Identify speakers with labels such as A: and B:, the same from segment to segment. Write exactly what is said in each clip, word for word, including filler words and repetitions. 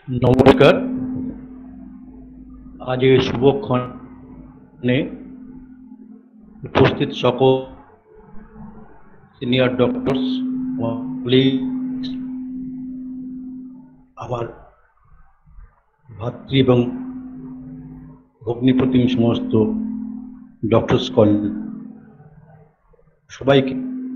A: নমস্কার। আজ এই শুভক্ষণে উপস্থিত সকল সিনিয়র ডক্টরস, আমার ভাতৃ এবং ভগ্নিপ্রতিম সমস্ত ডক্টরস কল সবাইকে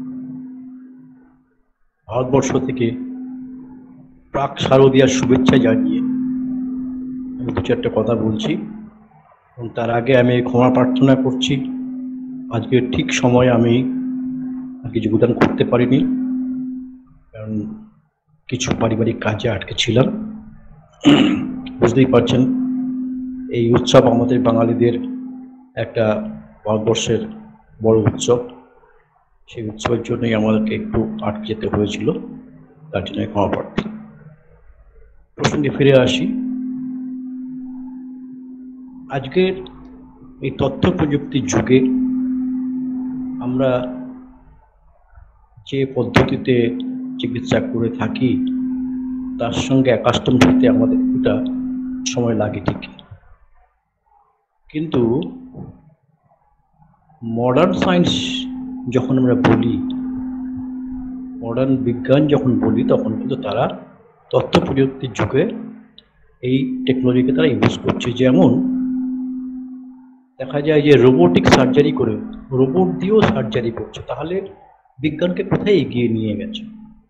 A: ভারতবর্ষ থেকে প্রাক শারদীয়ার শুভেচ্ছা জানিয়ে আমি দু চারটে কথা বলছি এবং তার আগে আমি ক্ষমা প্রার্থনা করছি। আজকে ঠিক সময়ে আমি আজকে যোগদান করতে পারিনি, কারণ কিছু পারিবারিক কাজে আটকে ছিলাম। বুঝতেই পারছেন, এই উৎসব আমাদের বাঙালিদের একটা ভারতবর্ষের বড় উৎসব। সেই উৎসবের জন্যই আমাদেরকে একটু আটকে যেতে হয়েছিল, তার জন্য ক্ষমা প্রার্থী। প্রসঙ্গে ফিরে আসি। আজকের এই তথ্য প্রযুক্তির যুগে আমরা যে পদ্ধতিতে চিকিৎসা করে থাকি তার সঙ্গে অ্যাকাস্টম হতে আমাদের কিছুটা সময় লাগে ঠিকই, কিন্তু মডার্ন সায়েন্স যখন আমরা বলি, মডার্ন বিজ্ঞান যখন বলি, তখন কিন্তু তারা তথ্য প্রযুক্তির যুগে এই টেকনোলজিকে তারা ইউজ করছে। যেমন দেখা যায় যে রোবোটিক সার্জারি করে, রোবট দিয়েও সার্জারি করছে। তাহলে বিজ্ঞানকে কোথায় এগিয়ে নিয়ে গেছে?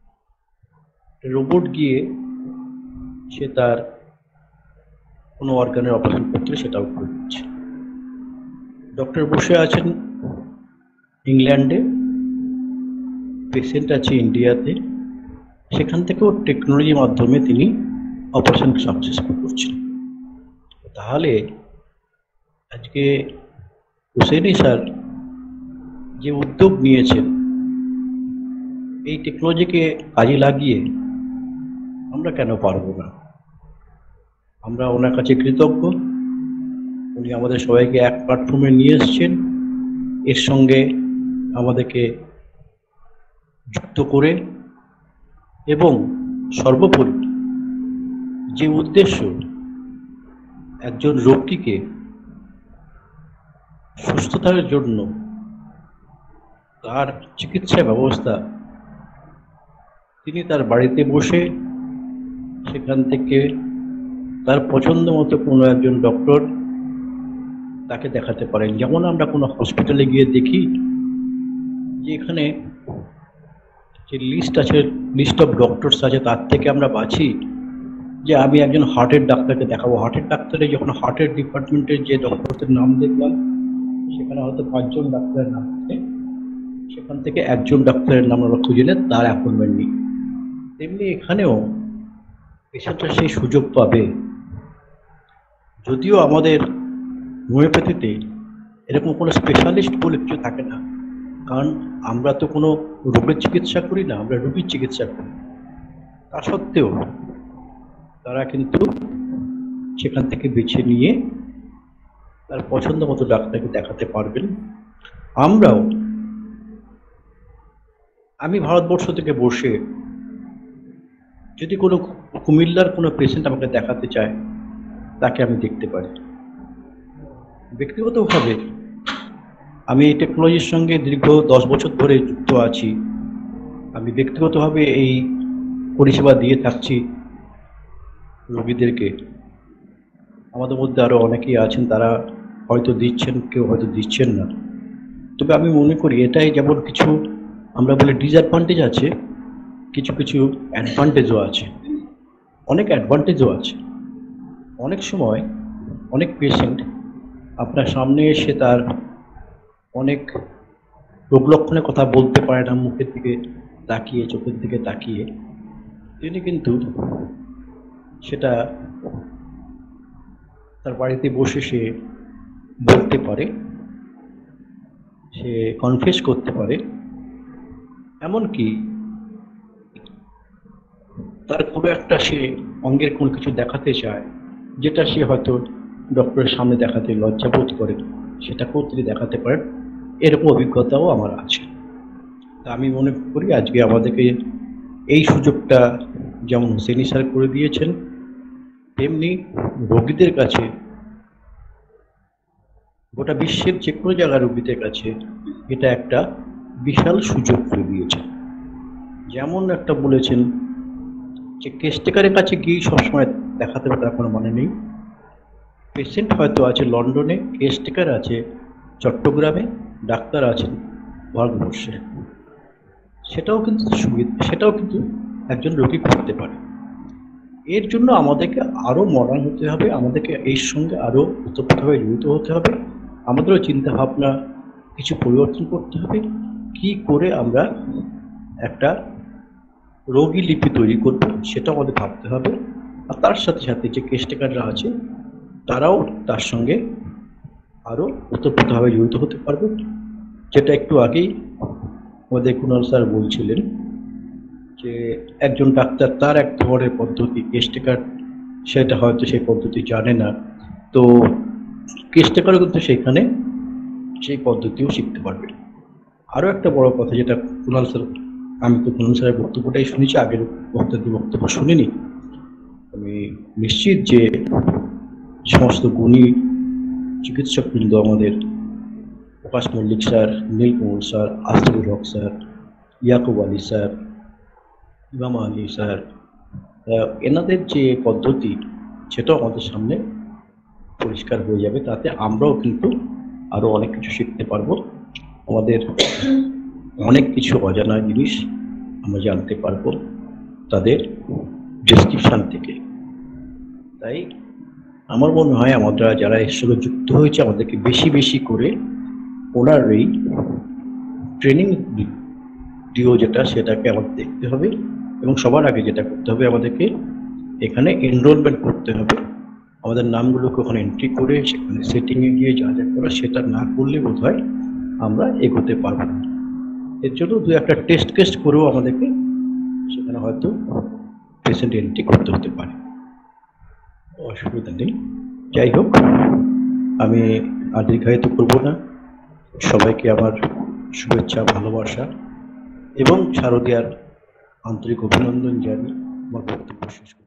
A: রোবট গিয়ে সে তার কোনো অর্গানের অপারেশন করতে সেটাও করে দিচ্ছে। ডক্টর বসে আছেন ইংল্যান্ডে, পেশেন্ট আছে ইন্ডিয়াতে, সেখান থেকেও টেকনোলজির মাধ্যমে তিনি অপারেশন সাকসেসফুল করছেন। তাহলে আজকে হুসেইনি স্যার যে উদ্যোগ নিয়েছেন, এই টেকনোলজিকে কাজে লাগিয়ে আমরা কেন পারবো না? আমরা ওনার কাছে কৃতজ্ঞ। উনি আমাদের সবাইকে এক প্ল্যাটফর্মে নিয়ে এসছেন, এর সঙ্গে আমাদেরকে যুক্ত করে, এবং সর্বোপরি যে উদ্দেশ্য একজন রোগীকে সুস্থতার জন্য তার চিকিৎসা ব্যবস্থা তিনি তার বাড়িতে বসে সেখান থেকে তার পছন্দ মতো কোনো একজন ডক্টর তাকে দেখাতে পারেন। যেমন আমরা কোনো হসপিটালে গিয়ে দেখি যে এখানে যে লিস্ট আছে, লিস্ট অফ ডক্টরস আছে, তার থেকে আমরা বাছি যে আমি একজন হার্টের ডাক্তারকে দেখাবো। হার্টের ডাক্তারে যখন হার্টের ডিপার্টমেন্টের যে ডক্টরদের নাম দেখলাম, সেখানে হয়তো পাঁচজন ডাক্তারের নাম আছে, সেখান থেকে একজন ডাক্তারের নাম আমরা খুঁজলে তার অ্যাপয়েন্টমেন্ট নিই। তেমনি এখানেও পেশেন্টরা সেই সুযোগ পাবে। যদিও আমাদের হোমিওপ্যাথিতে এরকম কোনো স্পেশালিস্ট বলে কিছু থাকে না, কারণ আমরা তো কোনো রোগের চিকিৎসা করি না, আমরা রোগীর চিকিৎসা করি। তা সত্ত্বেও তারা কিন্তু সেখান থেকে বেছে নিয়ে তার পছন্দ মতো ডাক্তারকে দেখাতে পারবেন। আমরাও, আমি ভারতবর্ষ থেকে বসে যদি কোনো কুমিল্লার কোনো পেশেন্ট আমাকে দেখাতে চায়, তাকে আমি দেখতে পারি। ব্যক্তিগতভাবে আমি এই টেকনোলজির সঙ্গে দীর্ঘ দশ বছর ধরে যুক্ত আছি। আমি ব্যক্তিগতভাবে এই পরিষেবা দিয়ে থাকছি রোগীদেরকে। আমাদের মধ্যে আরও অনেকেই আছেন, তারা হয়তো দিচ্ছেন, কেউ হয়তো দিচ্ছেন না। তবে আমি মনে করি এটাই, যেমন কিছু আমরা বলি ডিসঅ্যাডভান্টেজ আছে, কিছু কিছু অ্যাডভান্টেজও আছে, অনেক অ্যাডভান্টেজও আছে। অনেক সময় অনেক পেশেন্ট আপনার সামনে এসে তার অনেক রোগ লক্ষণের কথা বলতে পারে না, মুখের দিকে তাকিয়ে, চোখের দিকে তাকিয়ে। তিনি কিন্তু সেটা তার বাড়িতে বসে সে বলতে পারে, সে কনফেস করতে পারে। এমনকি তার কোনো একটা সে অঙ্গের কোনো কিছু দেখাতে চায়, যেটা সে হয়তো ডক্টরের সামনে দেখাতে লজ্জা বোধ করে, সেটাকেও তিনি দেখাতে পারেন। এরকম অভিজ্ঞতাও আমার আছে। তা আমি মনে করি আজকে আমাদেরকে এই সুযোগটা যেমন হুসেইনি স্যার করে দিয়েছেন, তেমনি রোগীদের কাছে, গোটা বিশ্বের যে কোনো জায়গার রোগীদের কাছে এটা একটা বিশাল সুযোগ করে দিয়েছে। যেমন একটা বলেছেন যে কেসটেকারের কাছে গিয়ে সবসময় দেখাতে হবে তার কোনো মানে নেই। পেশেন্ট হয়তো আছে লন্ডনে, কেসটেকার আছে চট্টগ্রামে, ডাক্তার আছেন ভারতবর্ষে, সেটাও কিন্তু সুবিধা, সেটাও কিন্তু একজন রোগী করতে পারে। এর জন্য আমাদেরকে আরও মডার্ন হতে হবে, আমাদেরকে এর সঙ্গে আরও ওতপ্রোতভাবে জড়িত হতে হবে, আমাদেরও চিন্তাভাবনা কিছু পরিবর্তন করতে হবে, কি করে আমরা একটা রোগী লিপি তৈরি করব সেটা আমাদের ভাবতে হবে। আর তার সাথে সাথে যে কেসটেকাররা আছে তারাও তার সঙ্গে আরও ওতপ্রোতভাবে জড়িত হতে পারবে, যেটা একটু আগেই আমাদের কুণাল স্যার বলছিলেন যে একজন ডাক্তার তার এক ধরনের পদ্ধতি, কেসটেকার সেটা হয়তো সেই পদ্ধতি জানে না, তো কেসটেকারও কিন্তু সেখানে সেই পদ্ধতিও শিখতে পারবে। আরও একটা বড় কথা যেটা কুণাল স্যার, আমি তো কুণাল স্যারের বক্তব্যটাই শুনেছি, আগের বক্তব্য বক্তব্য শুনিনি, আমি নিশ্চিত যে সমস্ত গুণী চিকিৎসকবৃন্দ আমাদের Prakash Mallick sir, Nilkamal sir, Asiful Haque sir, Yakub Ali sir, Imam Ali sir, এনাদের যে পদ্ধতি সেটাও আমাদের সামনে পরিষ্কার হয়ে যাবে, তাতে আমরাও কিন্তু আরও অনেক কিছু শিখতে পারবো, আমাদের অনেক কিছু অজানা জিনিস আমরা জানতে পারবো তাদের ডেসক্রিপশান থেকে। তাই আমার মনে হয় আমরা যারা এর সঙ্গে যুক্ত হয়েছে আমাদেরকে বেশি বেশি করে ওনার এই ট্রেনিং ভিডিও যেটা সেটাকে আমাদের দেখতে হবে, এবং সবার আগে যেটা করতে হবে আমাদেরকে এখানে এনরোলমেন্ট করতে হবে, আমাদের নামগুলোকে ওখানে এন্ট্রি করে সেখানে সেটিংয়ে গিয়ে যা যা করা সেটা না করলে বোধ হয় আমরা এগোতে পারবো না। এর জন্য দু একটা টেস্ট কেস্ট করেও আমাদেরকে সেখানে হয়তো পেশেন্ট এন্ট্রি করতে হতে পারে, অসুবিধা নেই। যাই হোক, আমি আর দীর্ঘায়িত করবো না, সবাইকে আমার শুভেচ্ছা, ভালোবাসা এবং শারদীয়ার আন্তরিক অভিনন্দন জানিয়ে আমার বক্তব্য শেষ করছি।